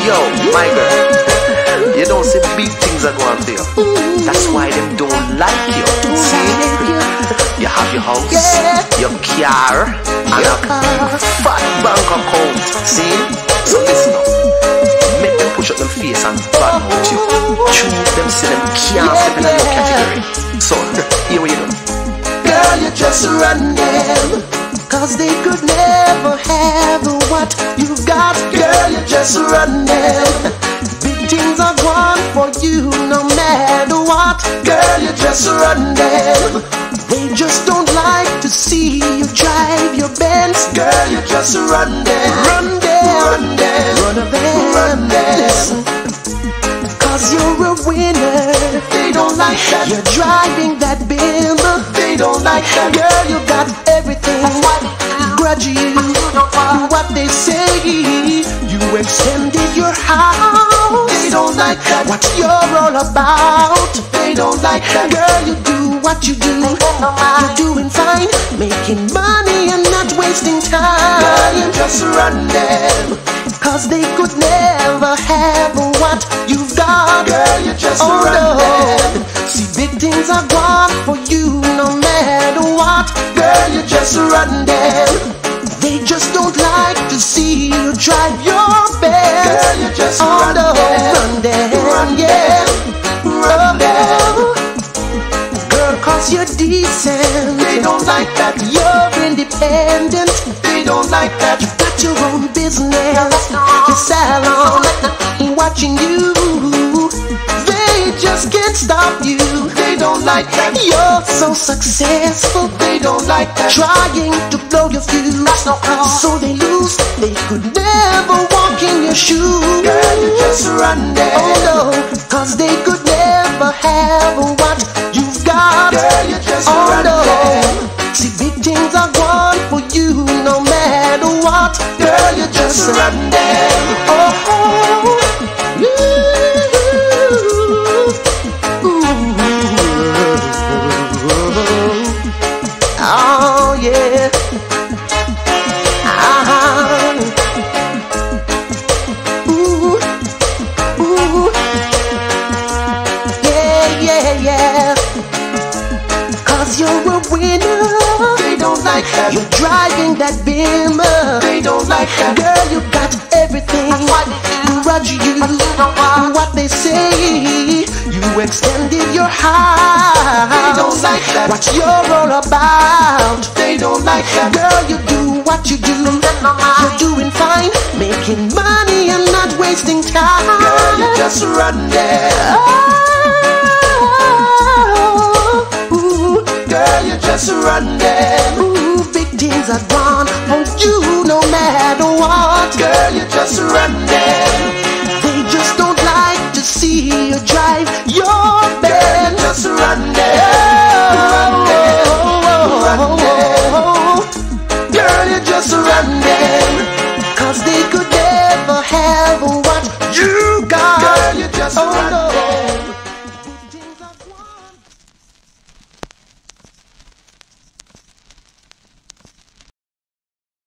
Yo, my girl, you don't see big things are going for you. That's why them don't like you. See? You have your house, your car, and a fat bank account. See? So listen up. Make them push up them face and bad mouth you. Choose them, see them can't step in your category. So, here we go. Girl, you just run them, cause they could never have what you've got. Girl, you just run them. Big things are gone for you no matter what. Girl, you just run them. They just don't like to see you drive your Benz. Girl, you just run them. Run them, run them, run them, run them. Listen, cause you're a winner. They don't like that. You're driving that Benz. They don't like that. Girl, you got everything. Grudge you what they say. You extended your house. They don't like that. What you're all about. They don't like that. Girl, you do what you do. You're doing fine, making money and not wasting time. Girl, you just run them, cause they could never have what you've got. Girl, you just run them. See, big things are gone for you no matter what. Girl, you just run them. They just don't like to see you drive your best. Girl, you just run them. Run them, run them, run them. Girl, cause you're decent. They don't like that. You're independent. They don't like that. You got your own business, your salon, watching you. They just can't stop you. They don't like that. You're so successful. They don't like that. Trying to blow your fuse, so they lose. They could never walk in your shoes. Girl, you just run them. Oh no, cause they could never have what you've got. Girl, you just run them. See, big things are gone for you no matter what. Girl, you just run them. Oh, oh yeah. Ooh, ooh. Yeah, yeah, yeah. Cause you're a winner. They don't like that. You're driving that Beamer. They don't like that. Girl, you got everything. Grudge you what they say. You extended your house. They don't like that. What you're all about. They don't like that. Girl, you do what you do. You're doing fine, making money and not wasting time. Girl, you just run there. Girl, you just run them. Ooh, big things are gone for you no matter what. Girl, you just run them. They just don't like to see you drive